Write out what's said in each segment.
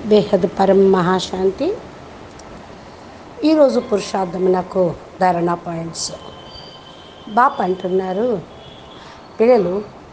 బేహద్ పరం మహాశాంతి. ఈరోజు పురుషార్థమునకు ధారణ పాయింట్స్. బాప్ అంటున్నారు, పిల్లలు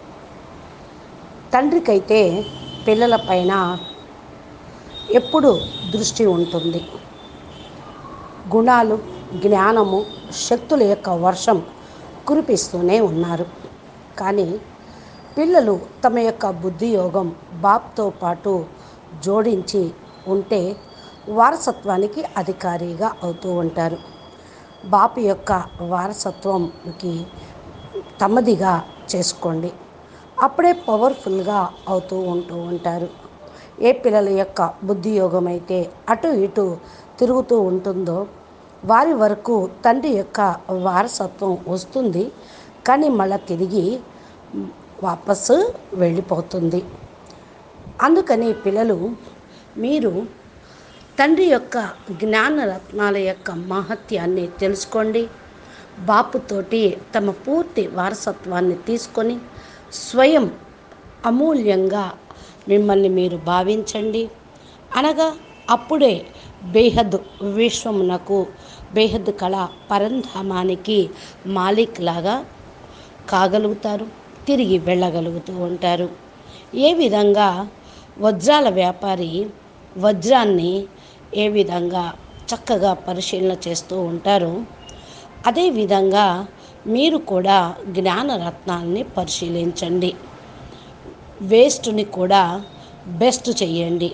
తండ్రికైతే పిల్లల పైన ఎప్పుడు దృష్టి ఉంటుంది. గుణాలు, జ్ఞానము, శక్తుల యొక్క వర్షం కురిపిస్తూనే ఉన్నారు. కానీ పిల్లలు తమ యొక్క బుద్ధి యోగం బాప్తో పాటు జోడించి ఉంటే వారసత్వానికి అధికారిగా అవుతూ ఉంటారు. బాపు యొక్క వారసత్వంకి తమదిగా చేసుకోండి. అప్పుడే పవర్ఫుల్గా అవుతూ ఉంటారు. ఏ పిల్లల యొక్క బుద్ధి యోగం అయితే అటు ఇటు తిరుగుతూ ఉంటుందో వారి వరకు తండ్రి యొక్క వారసత్వం వస్తుంది, కానీ మళ్ళీ తిరిగి వాపసు వెళ్ళిపోతుంది. అందుకని పిల్లలు, మీరు తండ్రి యొక్క జ్ఞానరత్నాల యొక్క మహత్యాన్ని తెలుసుకోండి. బాపుతోటి తమ పూర్తి వారసత్వాన్ని తీసుకొని స్వయం అమూల్యంగా మిమ్మల్ని మీరు భావించండి. అనగా అప్పుడే బేహద్ విశ్వమునకు, బేహద్ కళ పరంధామానికి మాలిక్ లాగా కాగలుగుతారు, తిరిగి వెళ్ళగలుగుతూ ఉంటారు. ఏ విధంగా వజ్రాల వ్యాపారి వజ్రాన్ని ఏ విధంగా చక్కగా పరిశీలన చేస్తూ ఉంటారో, అదేవిధంగా మీరు కూడా జ్ఞానరత్నాలని పరిశీలించండి. వేస్ట్ని కూడా బెస్ట్ చెయ్యండి.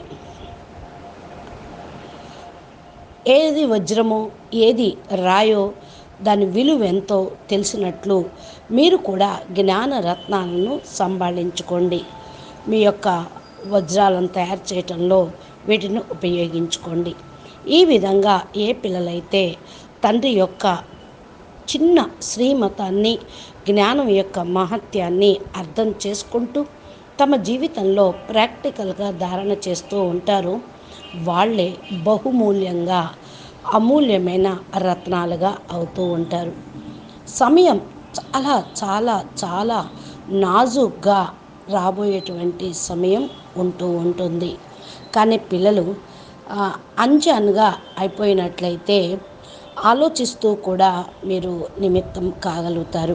ఏది వజ్రమో ఏది రాయో దాని విలువ ఎంతో తెలిసినట్లు మీరు కూడా జ్ఞానరత్నాలను సంభాళించుకోండి. మీ యొక్క వజ్రాలను తయారు చేయటంలో వీటిని ఉపయోగించుకోండి. ఈ విధంగా ఏ పిల్లలైతే తండ్రి యొక్క చిన్న శ్రీమతాన్ని, జ్ఞానం యొక్క మహత్యాన్ని అర్థం చేసుకుంటూ తమ జీవితంలో ప్రాక్టికల్గా ధారణ చేస్తూ ఉంటారో వాళ్ళే బహుమూల్యంగా, అమూల్యమైన రత్నాలుగా అవుతూ ఉంటారు. సమయం చాలా చాలా చాలా నాజుగ్గా రాబోయేటువంటి సమయం ఉంటూ ఉంటుంది. కానీ పిల్లలు అంజాన్గా అయిపోయినట్లయితే ఆలోచిస్తూ కూడా మీరు నిమిత్తం కాగలుగుతారు.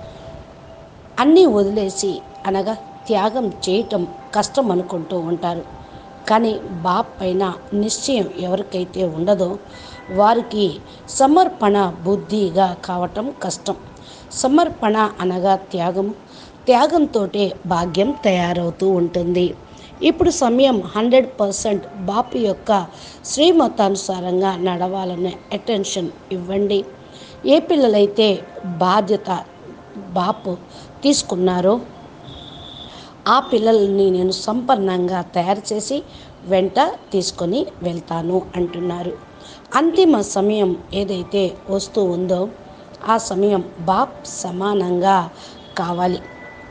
అన్నీ వదిలేసి, అనగా త్యాగం చేయటం కష్టం అనుకుంటూ ఉంటారు. కానీ బాప్ పైన నిశ్చయం ఎవరికైతే ఉండదో వారికి సమర్పణ బుద్ధిగా కావటం కష్టం. సమర్పణ అనగా త్యాగం, త్యాగంతో భాగ్యం తయారవుతూ ఉంటుంది. ఇప్పుడు సమయం 100% బాపు యొక్క శ్రీమతానుసారంగా నడవాలనే అటెన్షన్ ఇవ్వండి. ఏ పిల్లలైతే బాధ్యత బాపు తీసుకున్నారో ఆ పిల్లల్ని నేను సంపన్నంగా తయారు చేసి వెంట తీసుకొని వెళ్తాను అంటున్నారు. అంతిమ సమయం ఏదైతే వస్తూ ఉందో ఆ సమయం బాప్ సమానంగా కావాలి.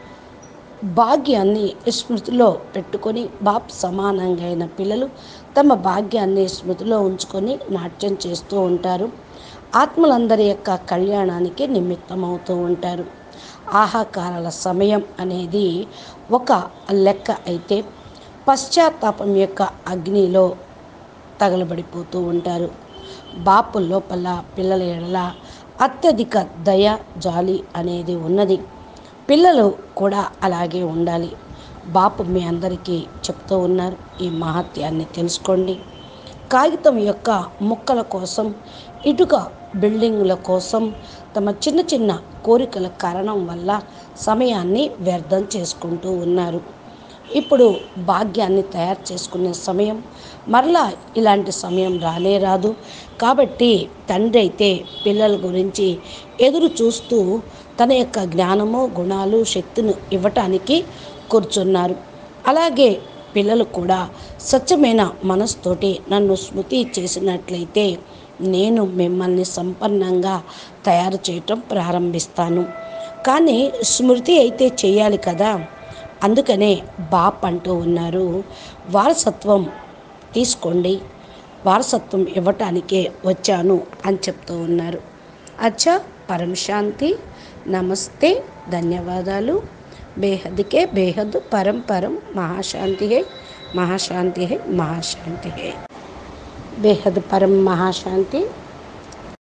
భాగ్యాన్ని స్మృతిలో పెట్టుకొని బాప్ సమానంగా అయిన పిల్లలు తమ భాగ్యాన్ని స్మృతిలో ఉంచుకొని నాట్యం చేస్తూ ఉంటారు. ఆత్మలందరి యొక్క కళ్యాణానికి నిమిత్తమవుతూ ఉంటారు. ఆహాకారాల సమయం అనేది ఒక లెక్క అయితే పశ్చాత్తాపం యొక్క అగ్నిలో తగలబడిపోతూ ఉంటారు. బాపు లోపల పిల్లల ఎడల అత్యధిక దయ, జాలి అనేది ఉన్నది. పిల్లలు కూడా అలాగే ఉండాలి. బాపు మీ అందరికీ చెప్తూ ఉన్నారు, ఈ మహత్యాన్ని తెలుసుకోండి. కాగితం యొక్క ముక్కల కోసం, ఇటుక బిల్డింగుల కోసం తమ చిన్న చిన్న కోరికల కారణం వల్ల సమయాన్ని వ్యర్థం చేసుకుంటూ ఉన్నారు. ఇప్పుడు భాగ్యాన్ని తయారు చేసుకునే సమయం, మరలా ఇలాంటి సమయం రానే రాదు. కాబట్టి తండ్రి అయితే పిల్లల గురించి ఎదురు చూస్తూ తన యొక్క జ్ఞానము, గుణాలు, శక్తిని ఇవ్వటానికి కూర్చున్నారు. అలాగే పిల్లలు కూడా స్వచ్ఛమైన మనసుతోటి నన్ను స్మృతి చేసినట్లయితే నేను మిమ్మల్ని సంపన్నంగా తయారు చేయటం ప్రారంభిస్తాను. కానీ స్మృతి అయితే చేయాలి కదా. అందుకనే బాప్ అంటూ ఉన్నారు, వారసత్వం తీసుకోండి, వారసత్వం ఇవ్వటానికే వచ్చాను అని చెప్తూ ఉన్నారు. అచ్చా, పరం శాంతి. నమస్తే, ధన్యవాదాలు. బేహద్కే బేహద్ పరం పరం మహాశాంతి. महाशांति है, महाशांति है। बेहद परम महाशांति।